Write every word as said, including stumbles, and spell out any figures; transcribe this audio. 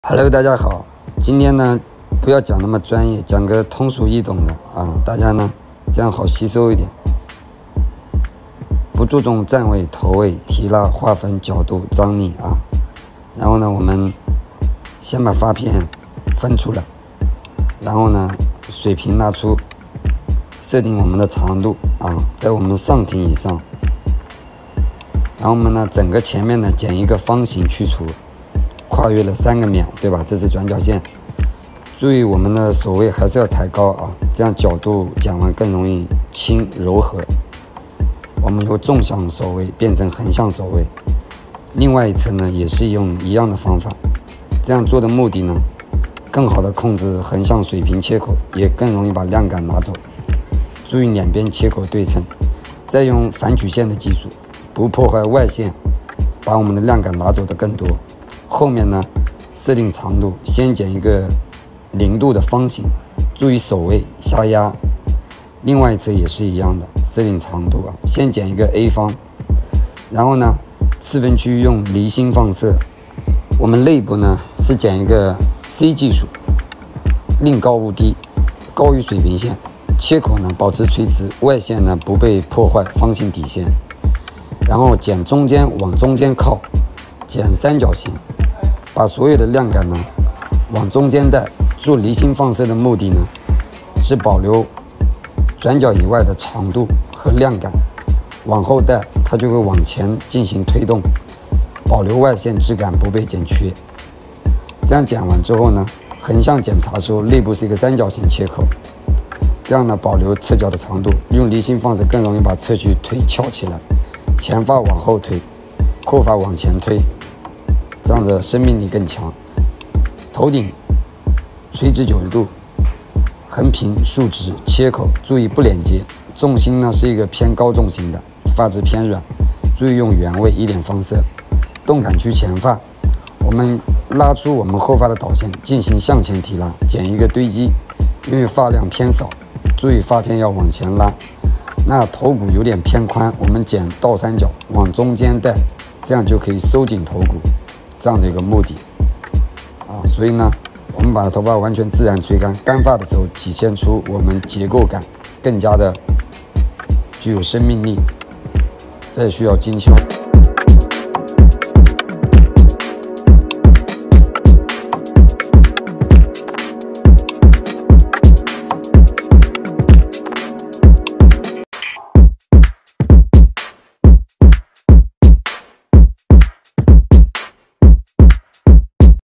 Hello， 大家好。今天呢，不要讲那么专业，讲个通俗易懂的啊，大家呢这样好吸收一点。不注重站位、头位、提拉、划分、角度、张力啊。然后呢，我们先把发片分出来，然后呢，水平拉出，设定我们的长度啊，在我们上庭以上。然后我们呢，整个前面呢剪一个方形去除。跨越了三个面，对吧？这是转角线。注意我们的手位还是要抬高啊，这样角度剪完更容易轻柔和。我们由纵向手位变成横向手位，另外一侧呢也是用一样的方法。这样做的目的呢，更好的控制横向水平切口，也更容易把量感拿走。注意两边切口对称，再用反曲线的技术，不破坏外线，把我们的量感拿走的更多。后面呢，设定长度，先剪一个零度的方形，注意手位下压。另外一侧也是一样的，设定长度啊，先剪一个 A 方，然后呢，次分区用离心放射。我们内部呢是剪一个 C 技术，令高无低，高于水平线，切口呢保持垂直，外线呢不被破坏，方形底线。然后剪中间往中间靠，剪三角形。把所有的量感呢往中间带，做离心放射的目的呢是保留转角以外的长度和量感，往后带它就会往前进行推动，保留外线质感不被剪缺。这样剪完之后呢，横向检查时候内部是一个三角形切口，这样呢保留侧角的长度，用离心放射更容易把侧距推翘起来，前发往后推，后发往前推。这样子生命力更强。头顶垂直九十度，横平竖直切口，注意不连接。重心呢是一个偏高重心的，发质偏软，注意用原位一点放射。动感区前发，我们拉出我们后发的导线，进行向前提拉，剪一个堆积。因为发量偏少，注意发片要往前拉。那头骨有点偏宽，我们剪倒三角往中间带，这样就可以收紧头骨。这样的一个目的啊，所以呢，我们把头发完全自然吹干，干发的时候体现出我们结构感更加的具有生命力，这需要精修。